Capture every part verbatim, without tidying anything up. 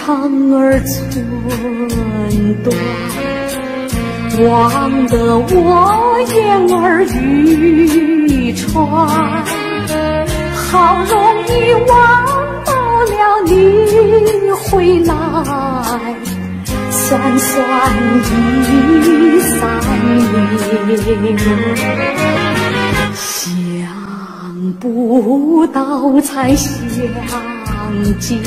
长儿寸断，望得我言儿欲穿。好容易望到了你回来，算算已三年，想不到才相见，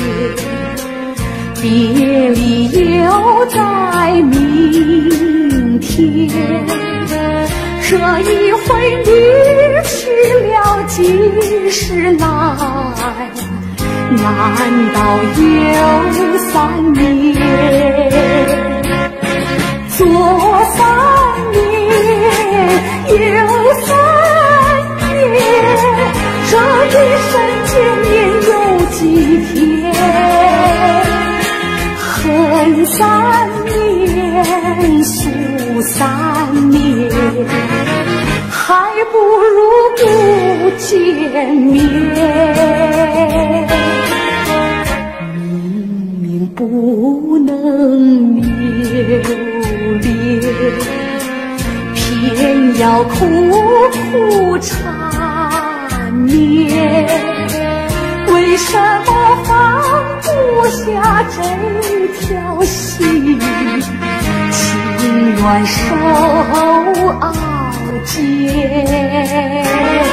别离又在明天。这一回你去了几时来？难道又三年？左三年，右三年，这一生见面有几天？恨三年，诉三年，还不如不见面。明明不能留恋，偏要苦苦缠绵。为什么放不下这条心？情愿受熬煎。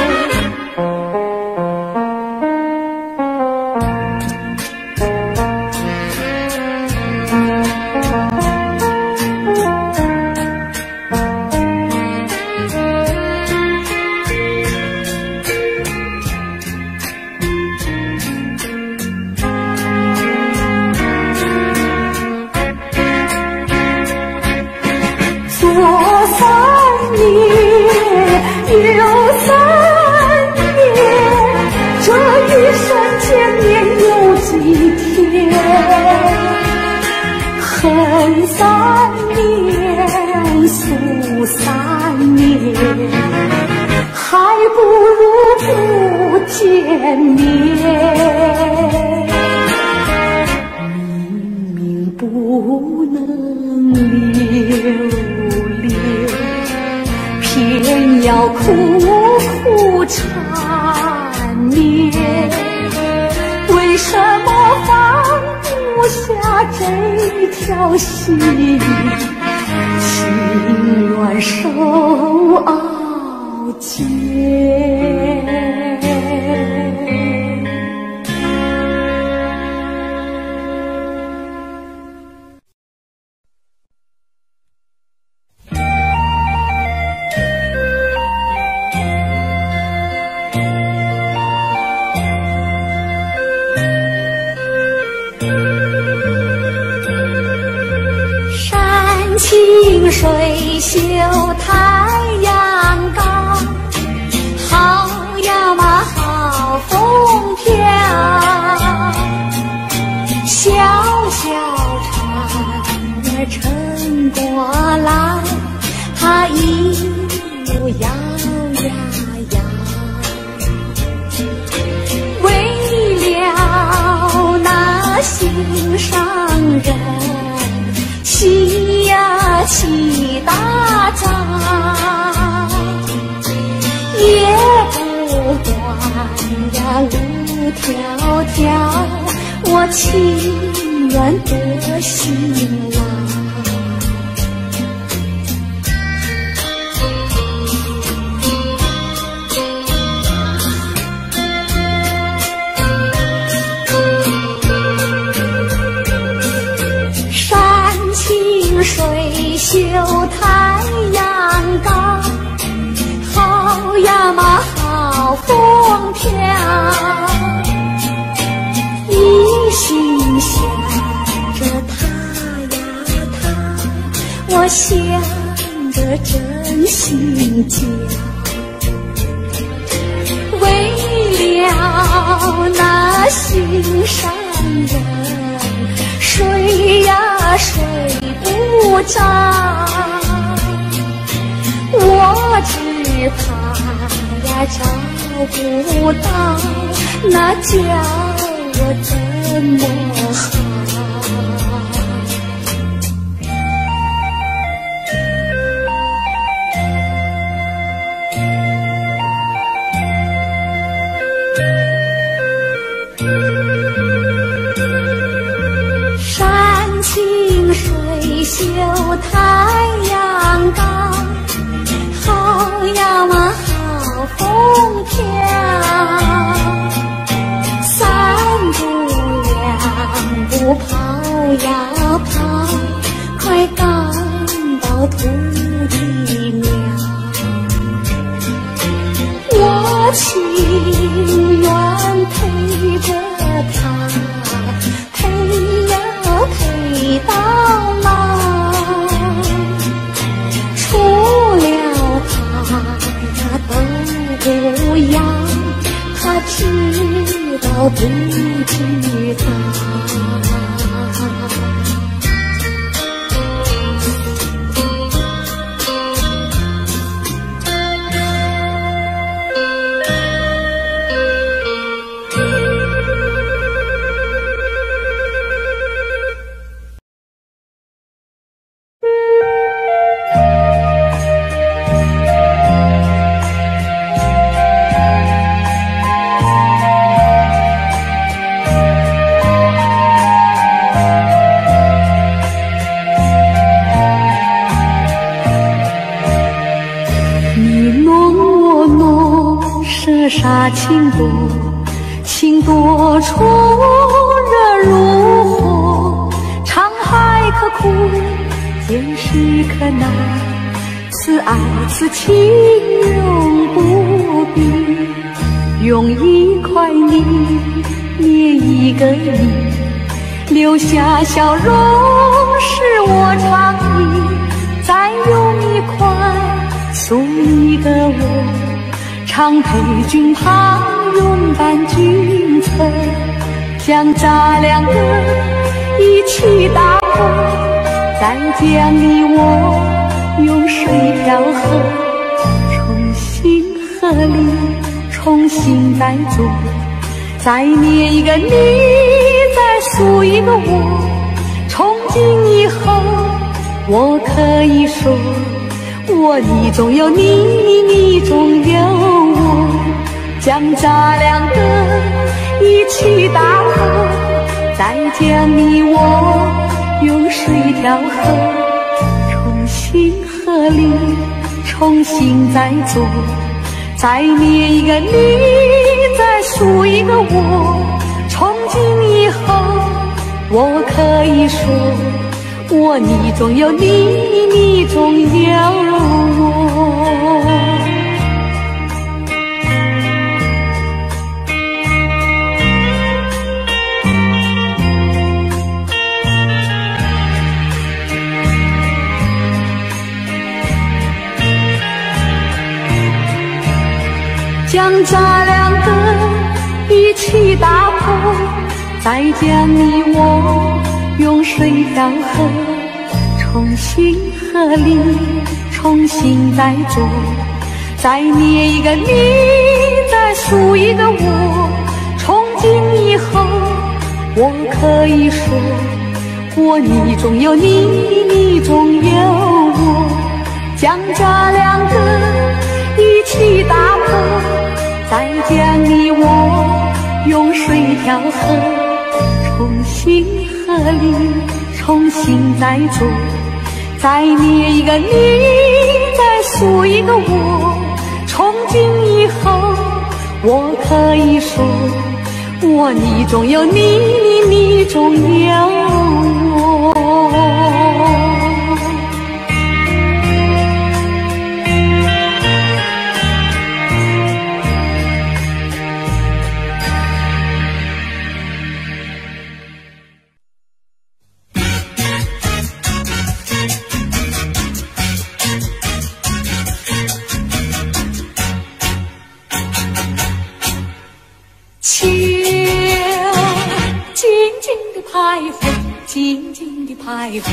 恨三年，诉三年，还不如不见面。明明不能留恋，偏要苦苦缠绵。为什么放不下这条心？情愿受熬煎。清水秀太阳高，好呀嘛好风飘。小小船儿撑过来，它一路摇呀摇。为了那心上人，起呀起大早，也不管呀路迢迢，我情愿得辛劳。水秀太阳高，好呀嘛好风飘。一心想着他呀他，我想着真心交。为了那心上人，睡呀睡不着，我只怕呀找不到，那叫我怎么好？ 呀爬，快赶到土地庙。我情愿陪着他，陪呀陪到老。除了他都不要，他知道不知道。 沙情多，情多处热如火，沧海可枯，见识可难，此爱此情永不变。用一块泥捏一个你，留下笑容是我常忆，再用一块塑一个我，常陪君旁，拥伴君侧，将咱两个一起打破，再将你我用水调和，重新合力，重新再做，再捏一个你，再塑一个我，从今以后我可以说，我你中有你，你中有我，将咱两个一起打破，再将你我用水调和，重新合力，重新再做，再捏一个你，再塑一个我，从今以后我可以说，我你中有你，你中有我。将咱两个一起打破，再将你我用水调和，重新合力，重新再做，再捏一个你，再塑一个我，从今以后我可以说，我你中有你，你中有我，将咱两个一起打破，再将你我用水调和，重新合力，重新再做，再捏一个你，再塑一个我，从今以后我可以说，我你中有你，你中有我。静静地徘徊，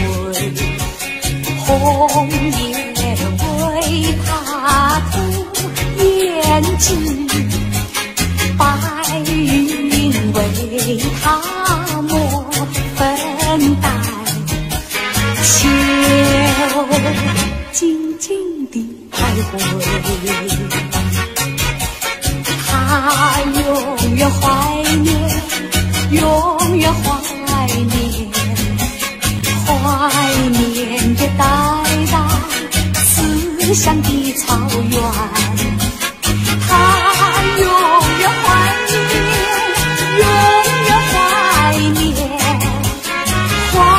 红叶为他涂胭脂，白云为他抹粉黛，秋静静地徘徊，他永远怀念，永远怀念，怀念着代代思乡的草原，他永远怀念，永远怀念，怀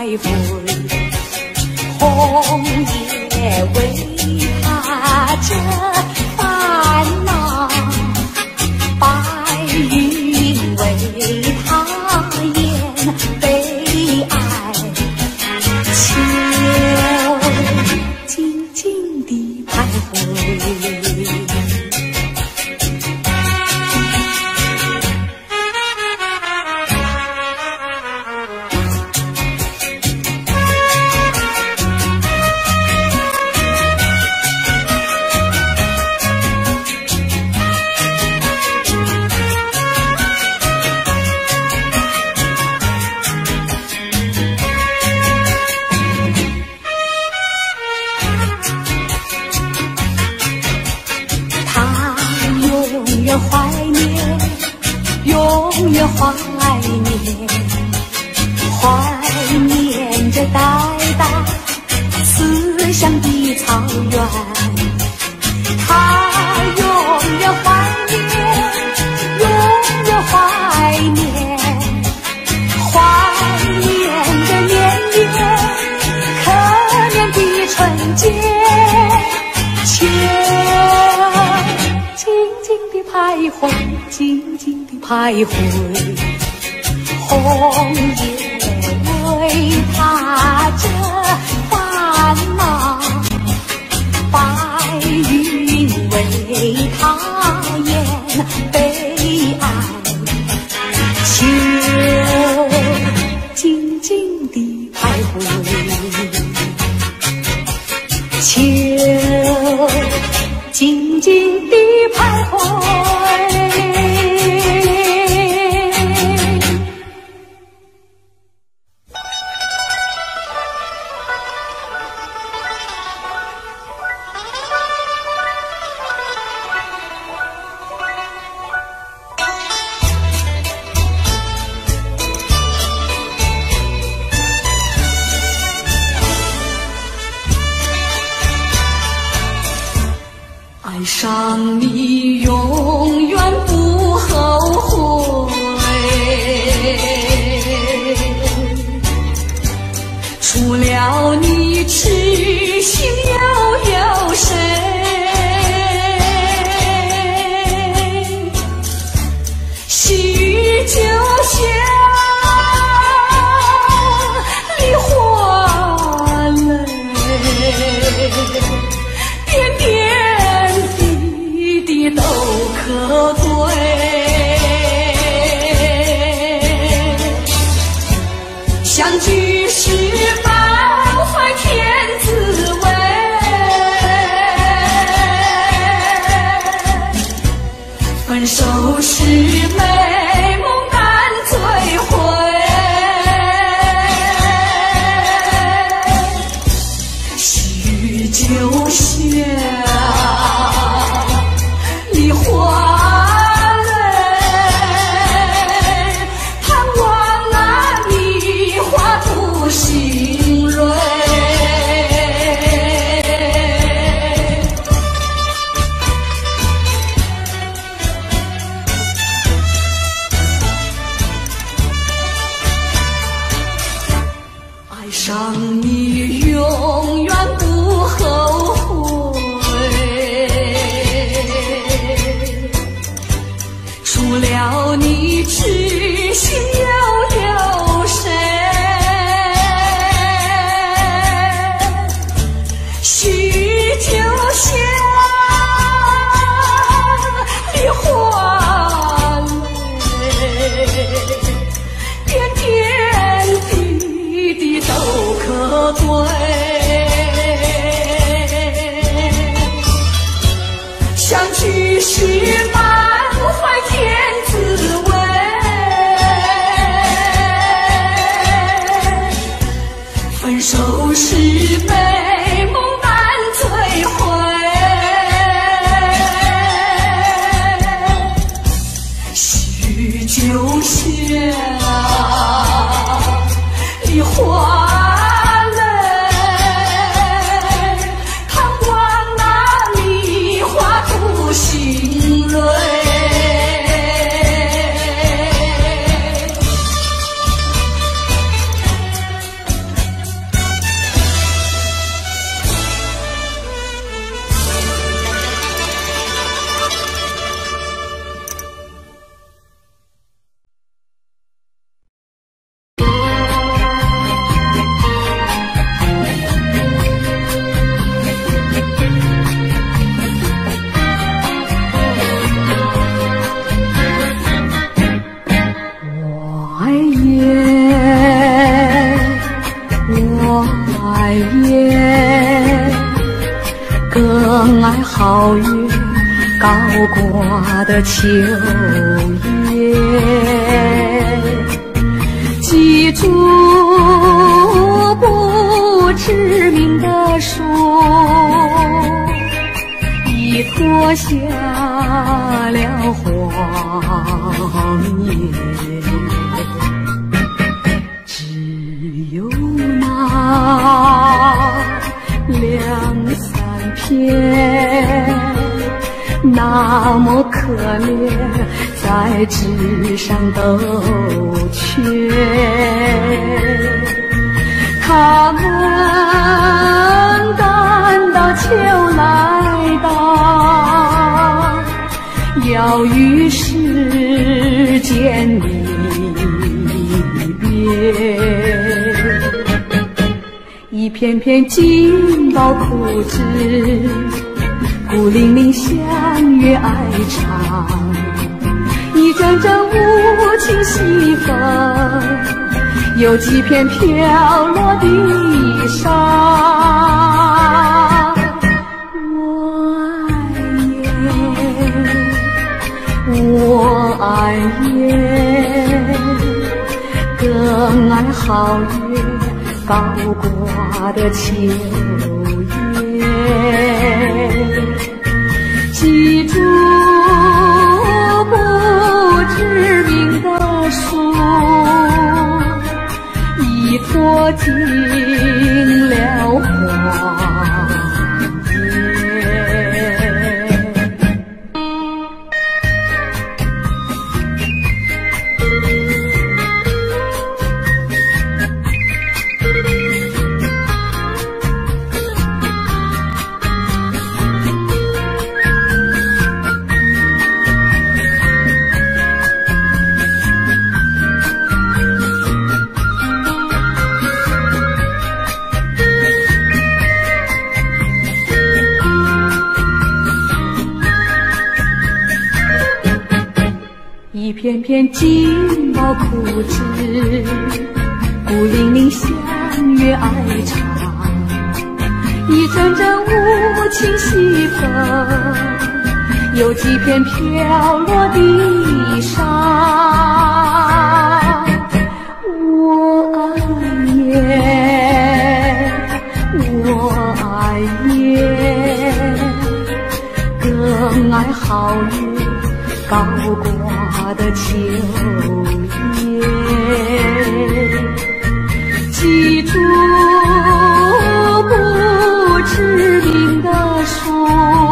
徘徊，红叶为他这烦恼，白云为他演悲哀，秋静静地徘徊。怀念，永远怀念，怀念着代代思乡的草原。他永远怀念，永远怀念，怀念着年月可怜的纯洁。秋徘徊，静静地徘徊，红叶为他这烦恼，白云为他演悲哀，秋静静地徘徊，秋静静地徘徊。爱上你永远不后悔，除了你痴心又有谁？细雨就像梨花泪，点点都可对，相聚时满怀天滋味，分手时美梦难追回，细雨就像梨花泪，盼望那梨花吐新蕊。爱上你永远不后悔，除了你痴心又有谁？细雨就像梨花泪，点点滴滴都可对，相聚时满怀天滋味，分手时美梦难追回，细雨就像梨花新蕊。 挂的秋叶，记住不知名的树，已脱下了黄叶，只有那两三片那么可怜，在纸上都缺。他们赶到秋来到，要与世间离别。一片片金宝枯枝，孤零零相约哀长，一阵阵无情西风，有几片飘落地上。我爱夜，更爱皓月高挂的秋叶，记住不知名的树，已脱尽了黄一片片金宝枯枝，孤零零相约哀长，一阵阵无情西风，有几片飘落地上。我爱夜，我爱夜，更爱皓月高挂的秋叶，记住不知名的树，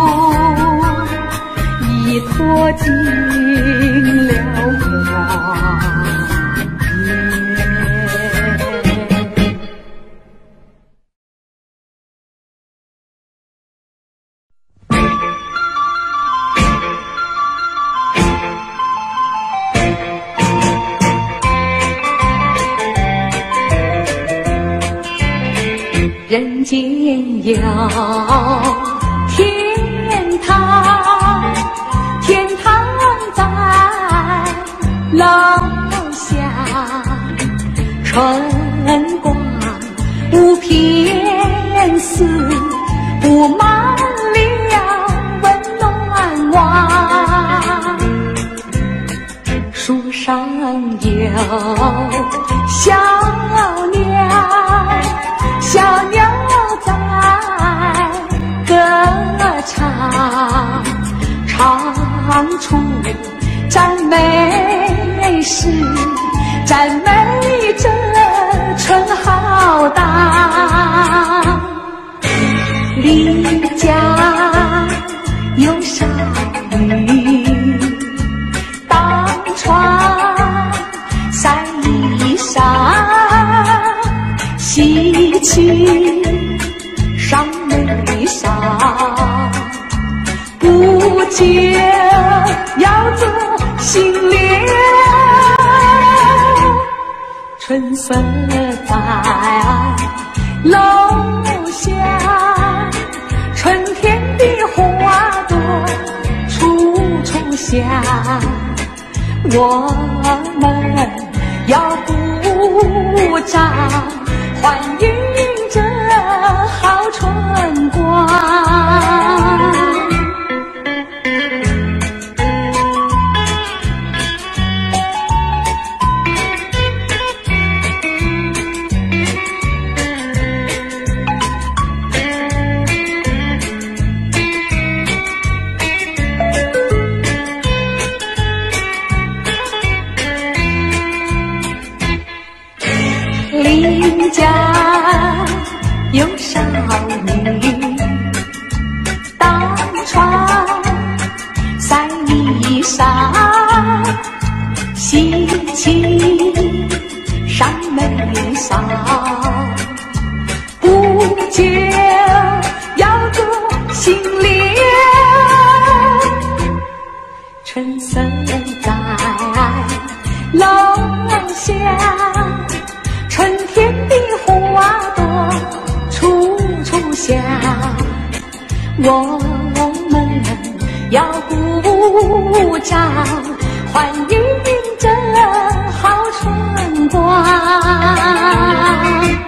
已脱尽了黄人间有天堂，天堂在楼下，春光无偏私，布满了温暖网。树上有小鸟，小鸟在歌唱，唱出赞美诗，赞美这春浩荡。离家有少女，当窗晒衣裳，洗去上眉梢，不久要做新娘。春色在楼下，春天的花朵处处香，我们要鼓掌欢迎这好春光。 家有少女当船晒衣裳，喜气上眉梢，不久要个新娘，春色在楼下，春天的花朵处处香，我们要鼓掌欢迎这好春光。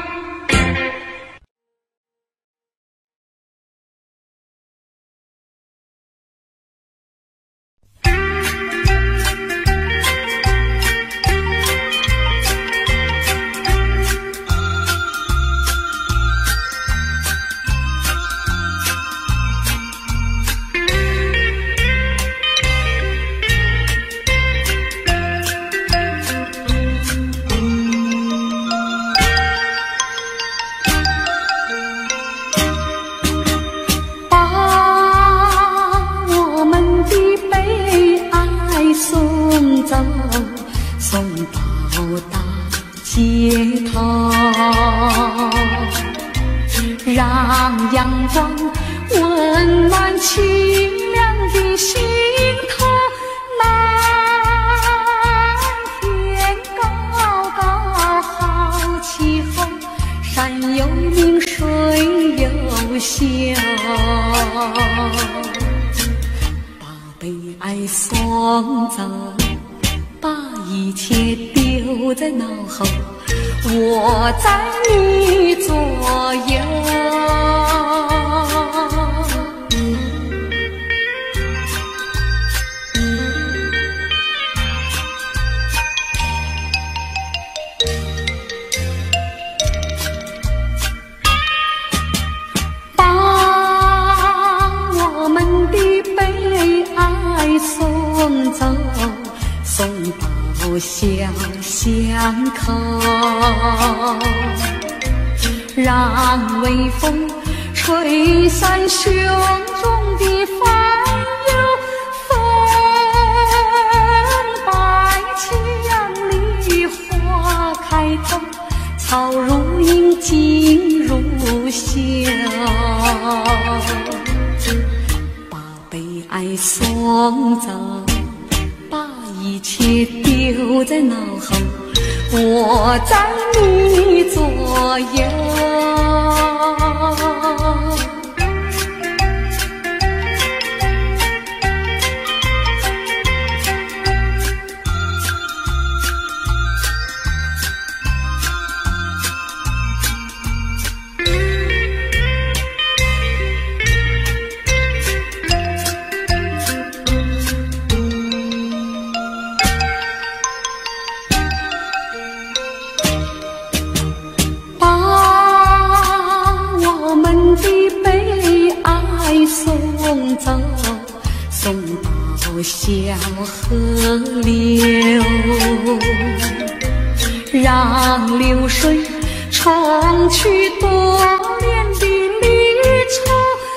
让阳光温暖清凉的心头，蓝天高高好气候，山有名水有秀，把悲哀送走，把一切丢在脑后，我在你左右。把我们的悲哀送走，送到小巷口，让微风吹散胸中的烦忧，风摆墙里花开头，草如茵锦如绣，把悲哀送走，把一切丢在脑后，我在你左右。送走，送到小河流，让流水冲去多年的离愁，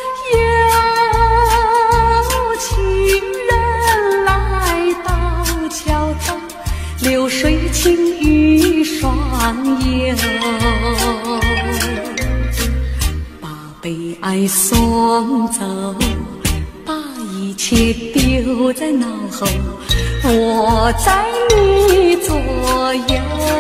有情人来到桥头，流水轻于双游，把悲哀送走，把一切丢在脑后，我在你左右。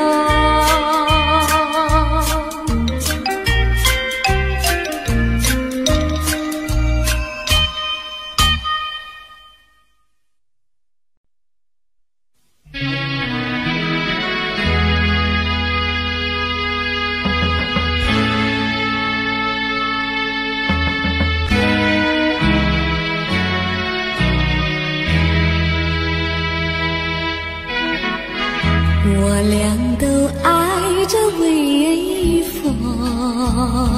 我俩都爱着微风，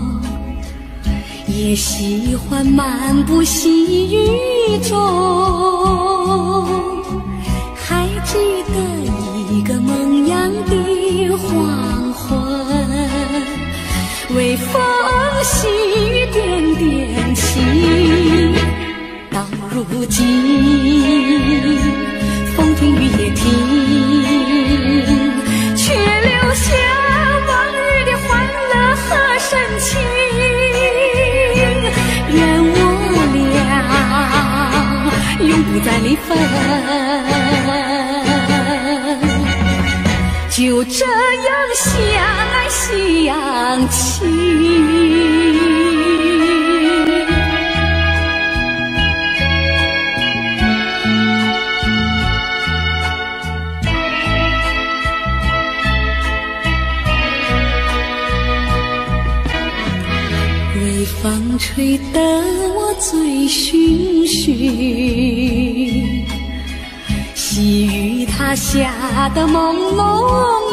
也喜欢漫步细雨中，还记得一个蒙阳的黄昏， 微风细雨点点情，到如今风停雨也停，却留下往日的欢乐和深情。愿我俩永不再离分，就这样相爱相亲。微风吹得我醉醺醺，细雨它下得朦朦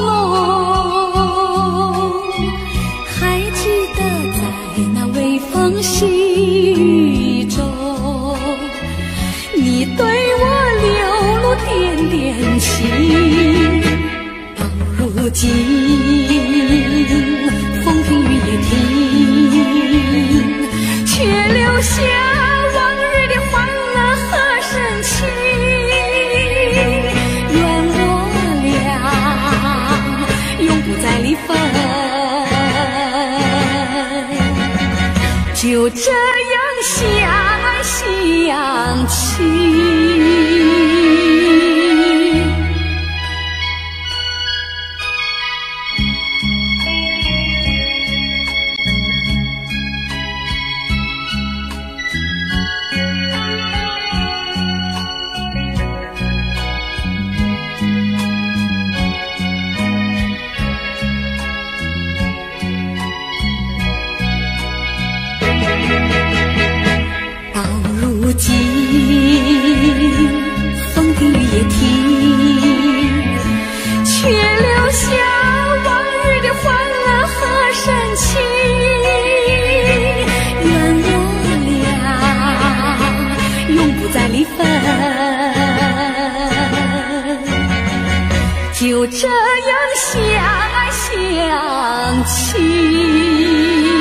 胧，还记得在那微风细雨中，你对我流露点点情。到如今风停雨也停，却留下往日的欢乐和深情。愿我俩永不再离分，就这样相爱相亲。如今风停雨也停，却留下往日的欢乐和深情。愿我俩永不再离分，就这样相爱相亲。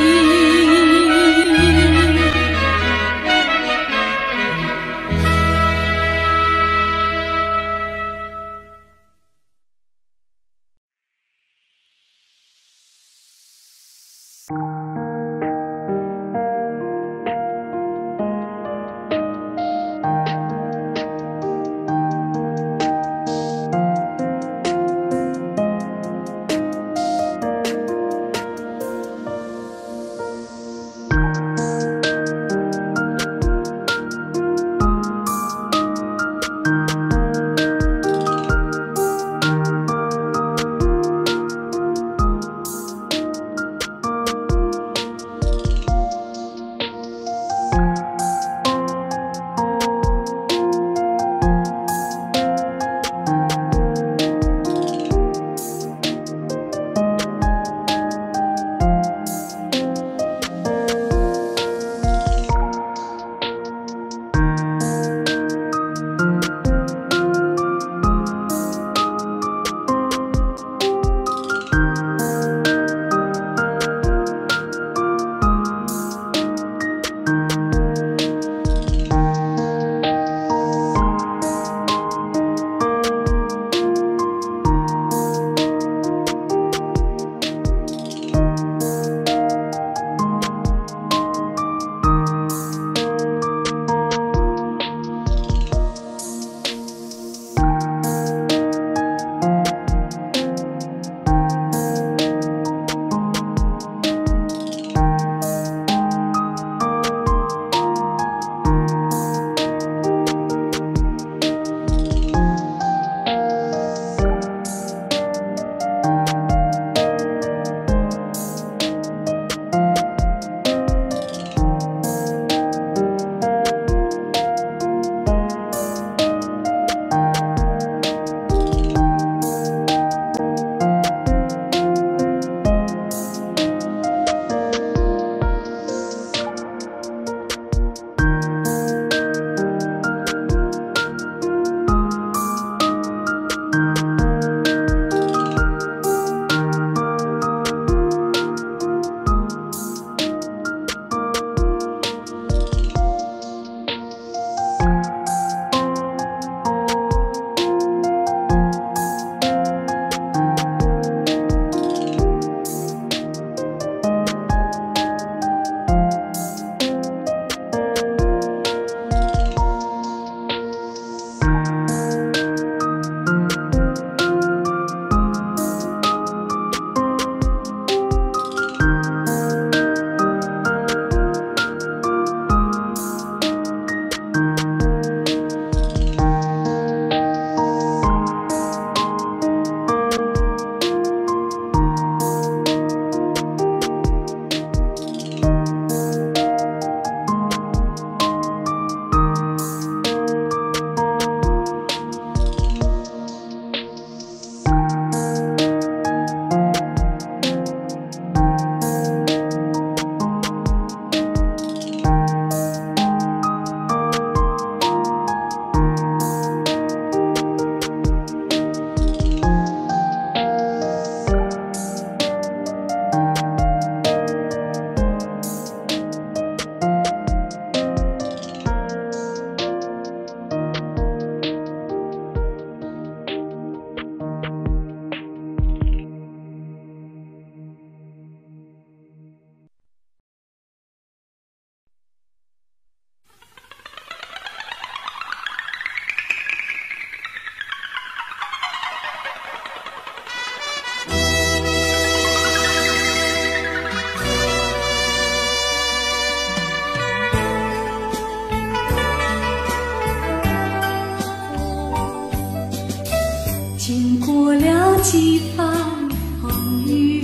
经过了几番风雨，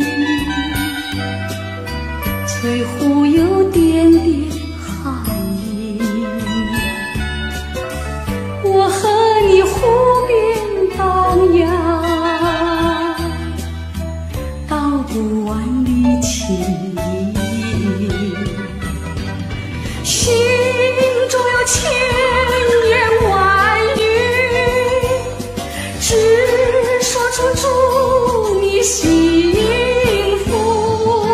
翠湖有点点寒意。我和你湖边荡漾，道不完的情谊。心中有千言万语，只说出祝你幸福。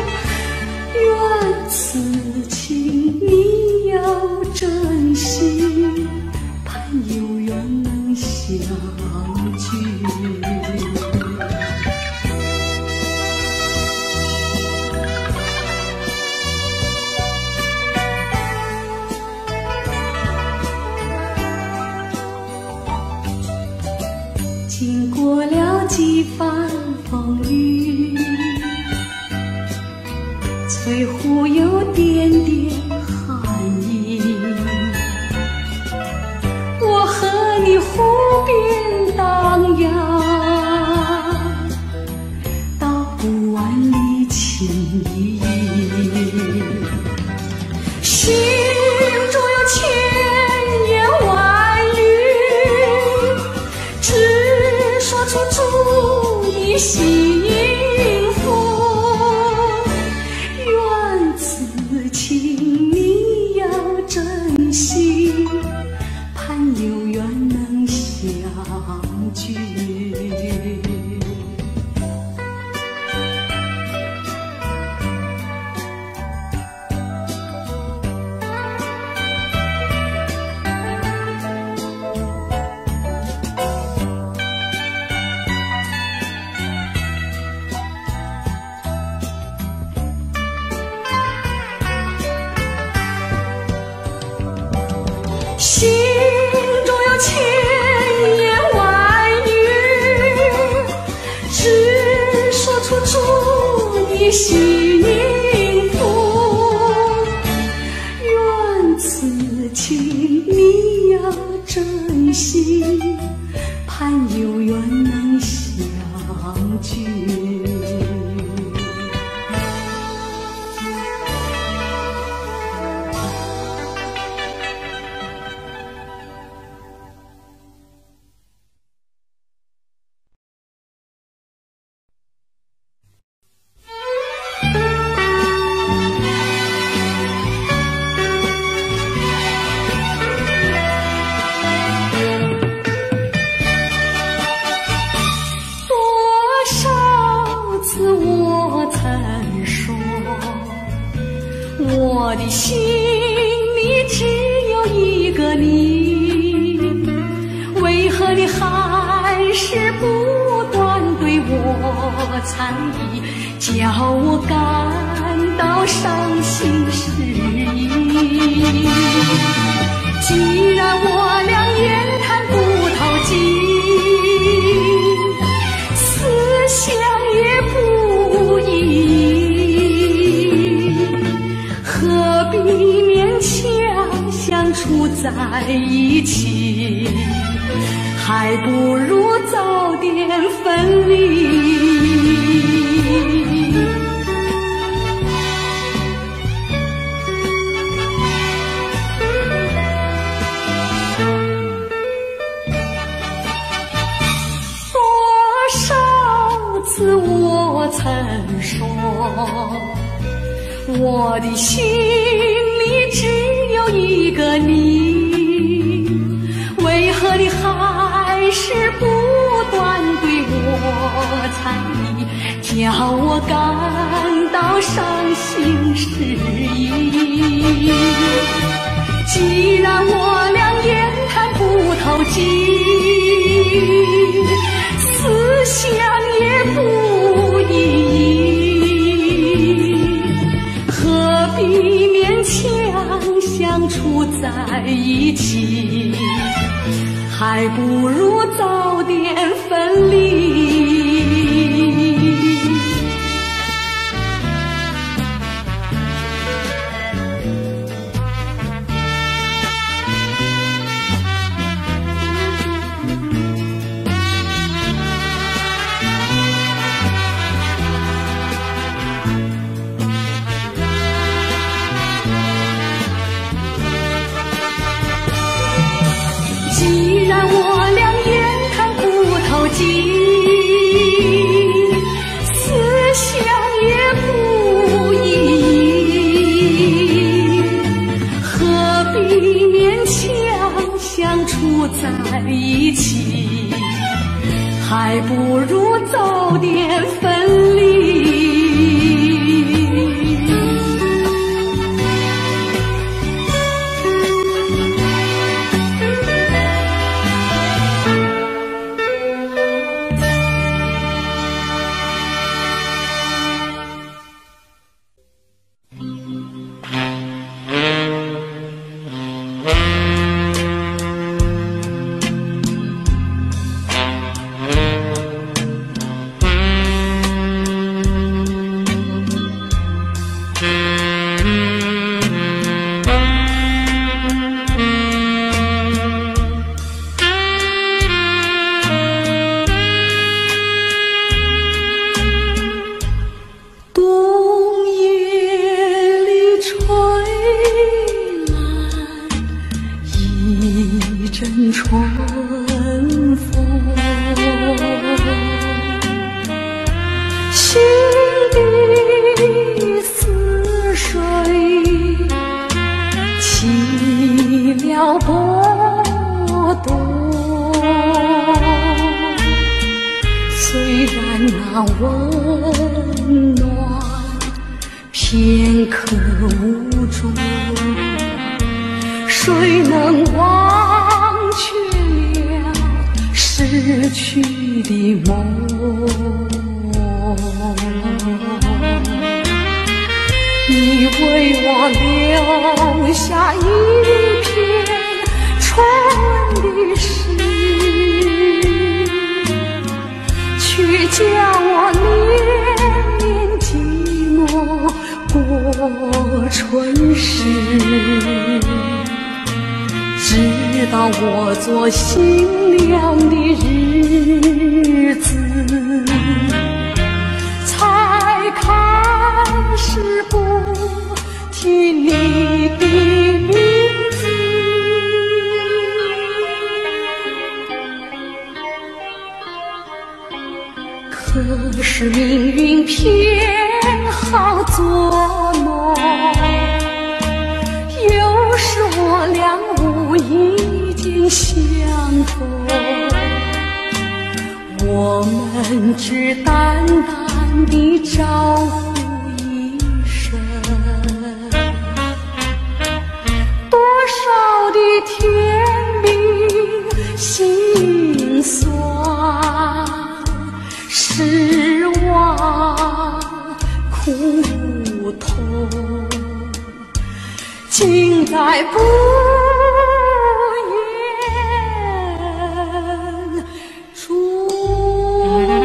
愿此情你要珍惜，盼有缘能相聚。经过了几番风雨，翠湖有点点寒意。我和你湖边荡漾，道不完的情谊。心中有千言万语，只说出祝你幸福。愿此情你要珍惜，盼有缘能相聚。心中有千言万语，只说出祝你幸福。愿此情你要珍惜，盼有缘能相聚。我的心里只有一个你，为何你还是不断对我猜疑，叫我感到伤心失意。既然我俩言谈不投机，思想也不一，何必勉强相处在一起，还不如早点分离。多少次我曾说，我的心里只有一个你，为何你还是不断对我猜疑，叫我感到伤心失意。既然我俩言谈不投机，思想也不一，何必勉强相处在一起，还不如早点分离。 还不如早点分离。可是命运偏好作弄，有时我俩无意间相逢，我们只淡淡地招呼一声，多少的甜蜜心酸，失望苦痛，尽在不言中。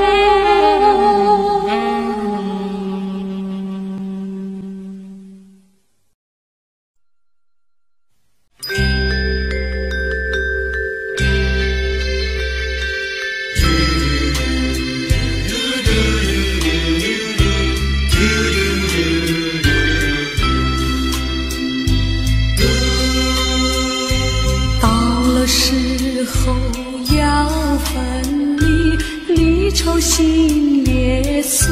心也碎，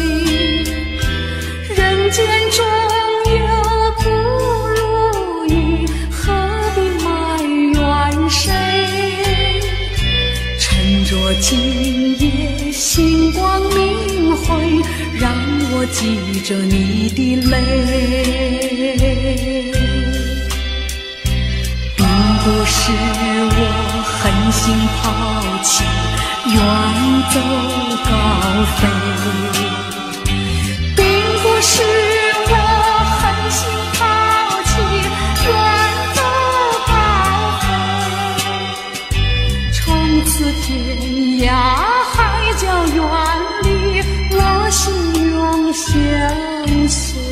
人间中有不如意，何必埋怨谁？趁着今夜星光明辉，让我记着你的泪，并不是我狠心抛弃，远走高飞，并不是我狠心抛弃，远走高飞，从此天涯海角远离，我心永相随。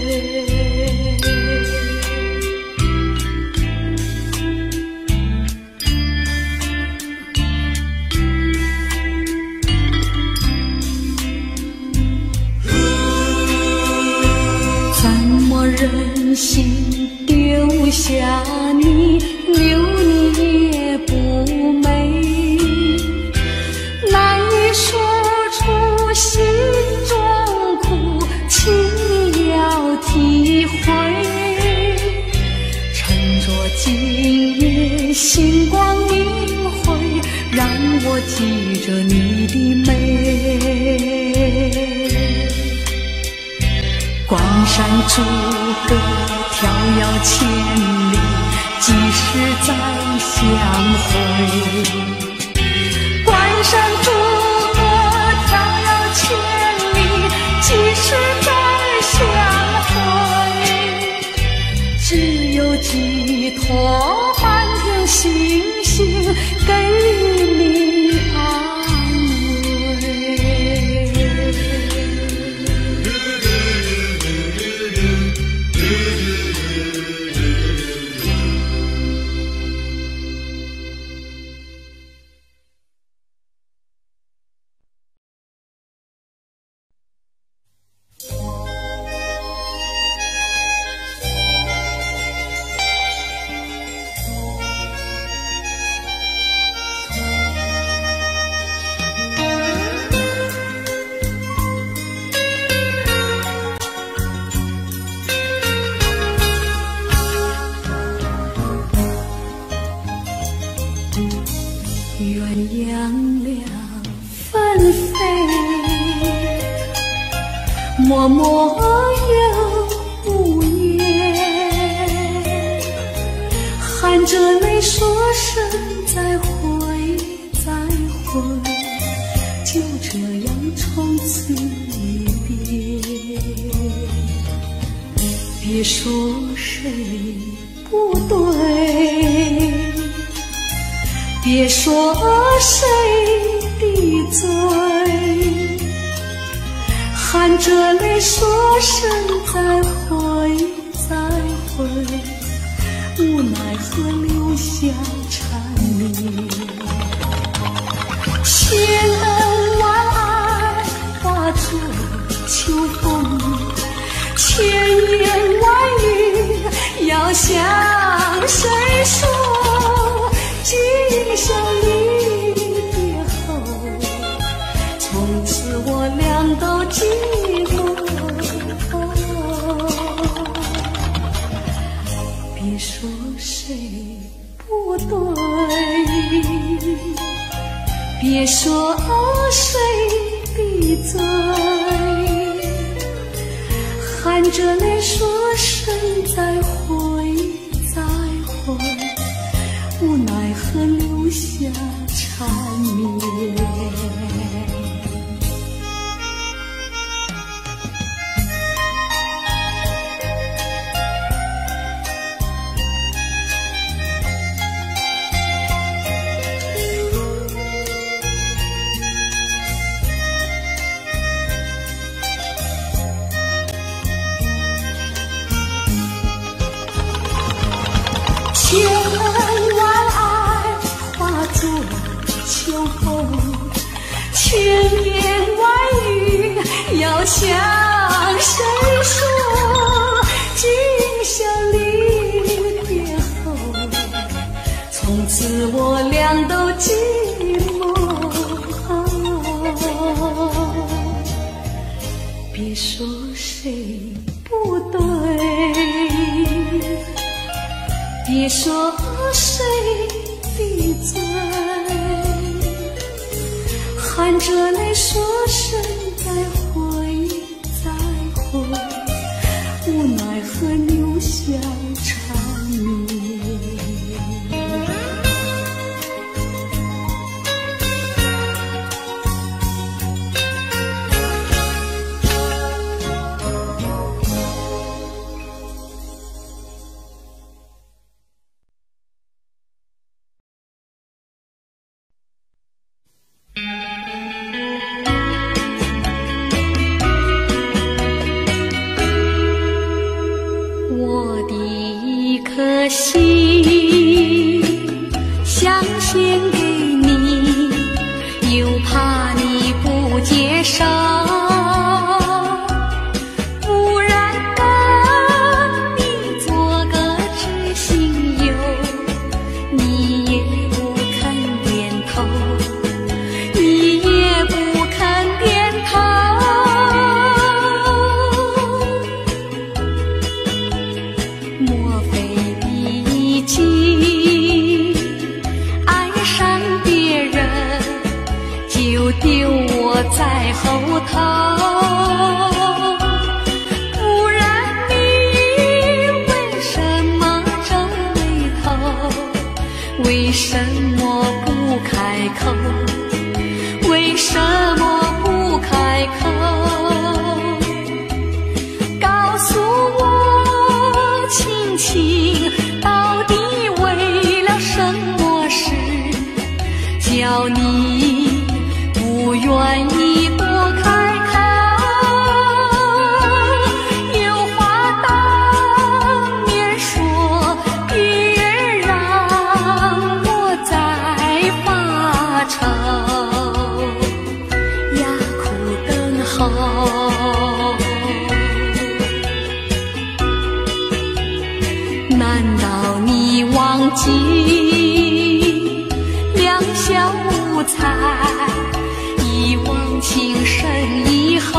忍心丢下你，留你也不美，难以说出心中苦，请你要体会。趁着今夜星光明辉，让我记着你的美。关山逐歌迢遥千里，几时再相会？关山逐歌迢遥千里，几时再相会？只有寄托满天星星给你安慰。鸳鸯两纷飞，脉脉又无言，含着泪说声再会再会，就这样从此离别。别说谁不对，别说谁的罪，含着泪说声再会再会，无奈何留下缠绵。千恩万爱化作秋风，千言万语要向谁说？今宵离别后，从此我俩都寂寞。别说谁不对，别说谁的罪，含着泪说声再会再会，无奈何留下缠绵。千恩万爱化作秋风，千言万语要向谁说？今宵离别后，从此我俩都寂寞。别说谁不对，别说谁的罪，含着泪说声再会再会，无奈何留下缠绵。我的一颗心想献给你，又怕你不接受，不然跟你做个知心友，你也不肯点头，你也不肯点头。莫非已经爱上别人， 就丢我在后头，不然你为什么皱眉头？为什么不开口？为什么不开口？告诉我，亲亲，到底为了什么事，叫你不愿意多开口？有话当面说，别让我再发愁呀，苦等候。难道你忘记两小无猜，一往情深以后？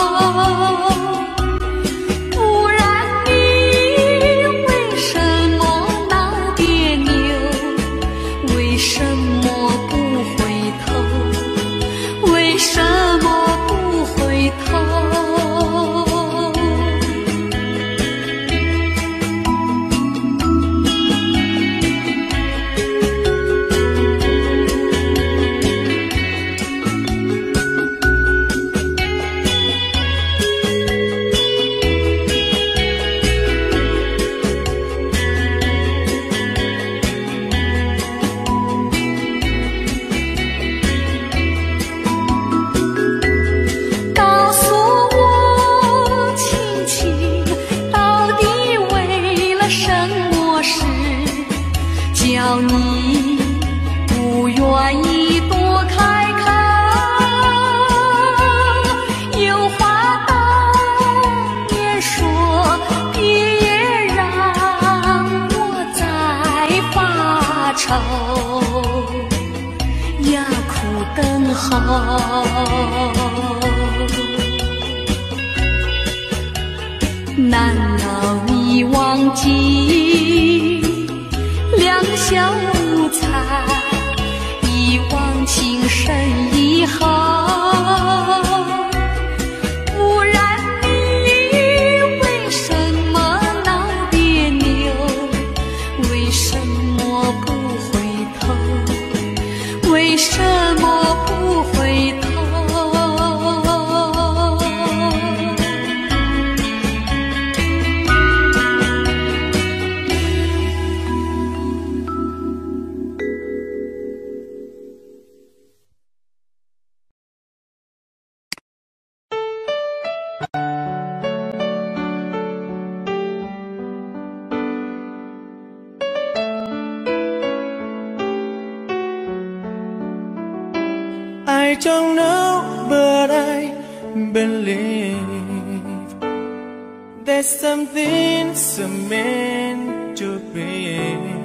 不然你为什么闹别扭？为什么不回头？为什么不回头？叫你不愿意多开口，有话当面说，别让我再发愁呀，苦等候。难道你忘记两小无猜，一往情深以后？不然你为什么闹别扭？为什么不回头？为什么不回头？ I don't know, but I believe there's something so meant to be,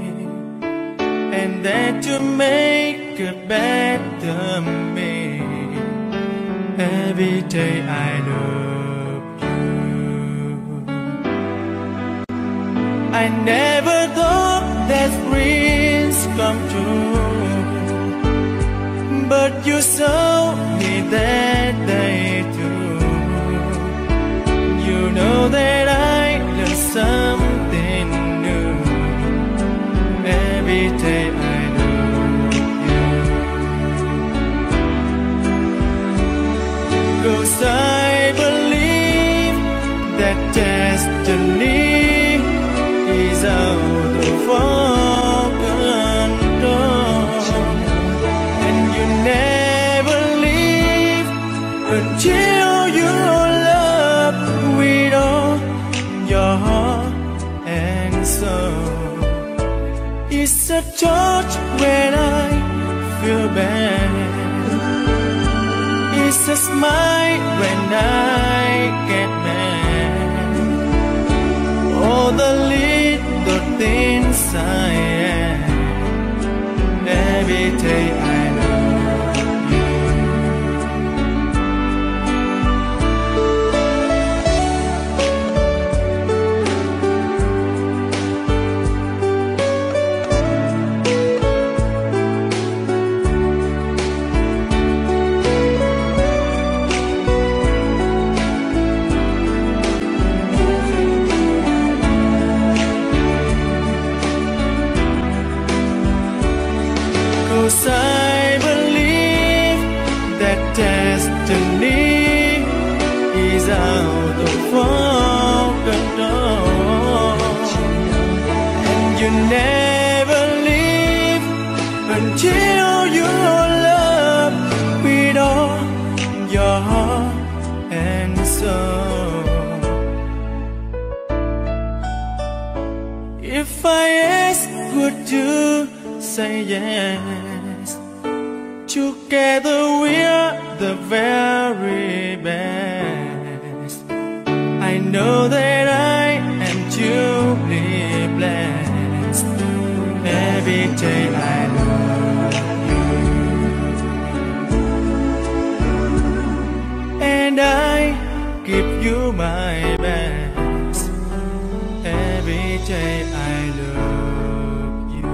and that to make a better me. Every day I love you. I never thought that dreams come true, but you saw me that day too. You know that I learned something new. Every day I love you. 'Cause I believe that destiny is out of our control, and you never leave until your love with all your heart and soul. It's a touch when I feel bad, it's a smile when I get mad. All the little things I am, every day I love you. say yes. Together we're the very best. I know that I am truly blessed. Every day I love you, and I give you my best. Every day I love you.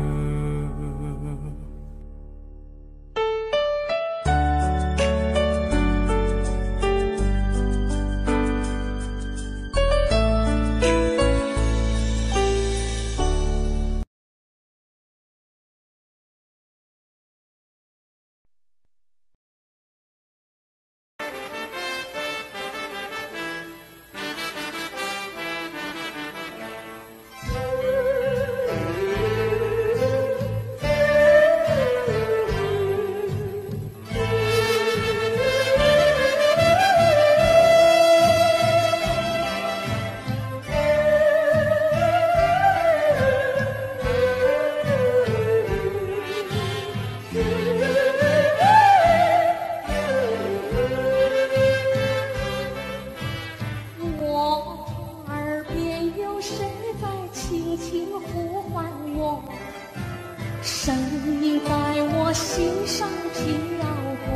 声音在我心上飘过，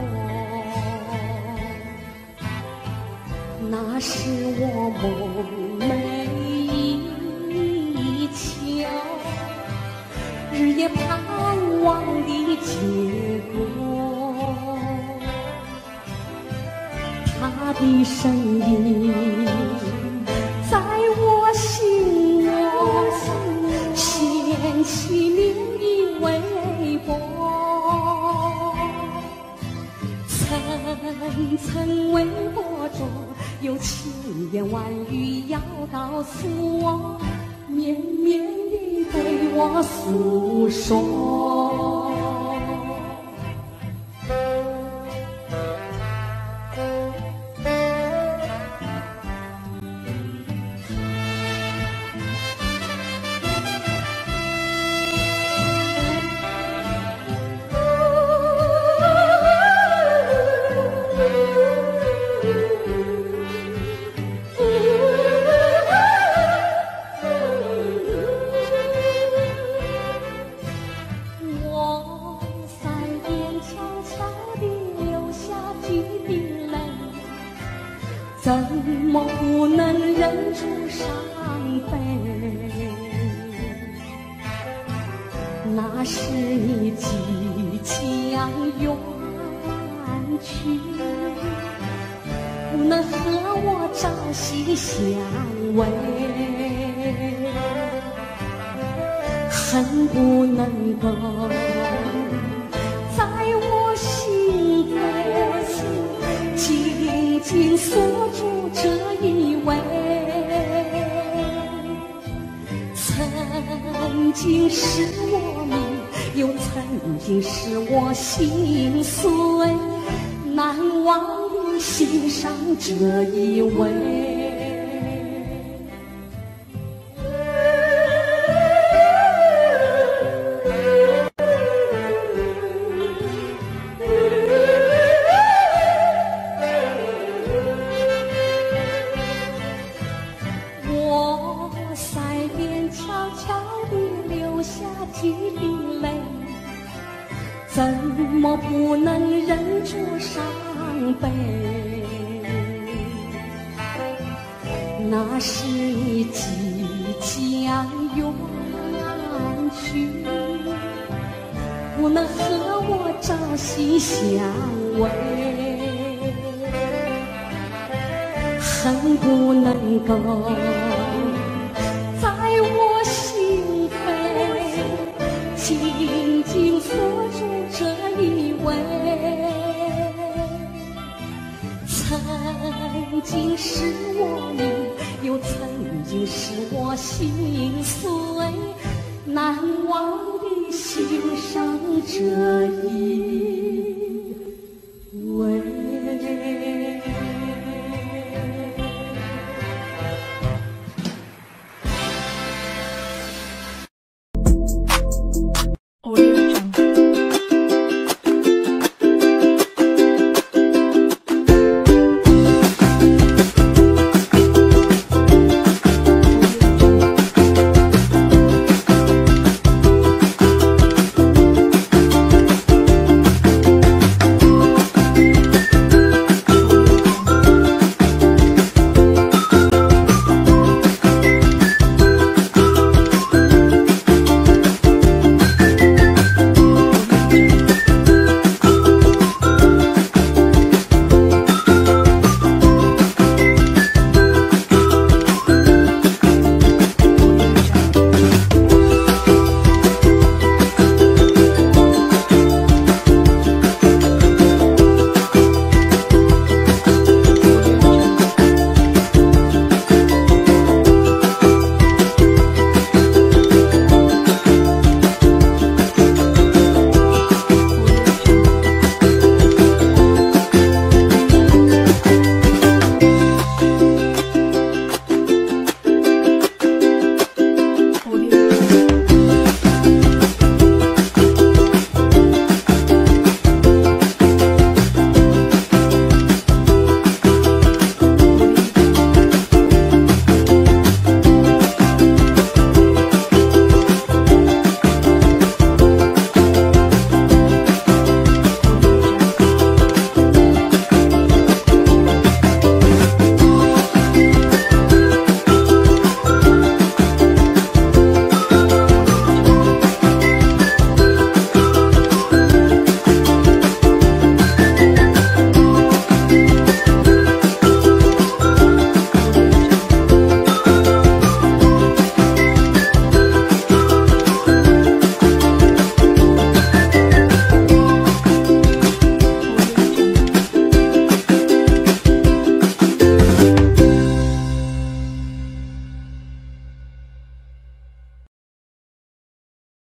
那是我梦寐以求，日夜盼望的结果。他的声音在我心窝掀起涟漪微波，层层微波中有千言万语要告诉我，绵绵地对我诉说。怎么不能忍住伤悲？那是你即将远去，不能和我朝夕相偎，恨不能够在我心扉紧紧锁住这一位，曾经是我命，又曾经是我心碎，难忘的心上这一位。几滴泪，怎么不能忍住伤悲？那是你即将远去，不能和我朝夕相偎，恨不能够在我心扉紧紧锁住这一位，曾经是我命，又曾经是我心碎，难忘的心上这一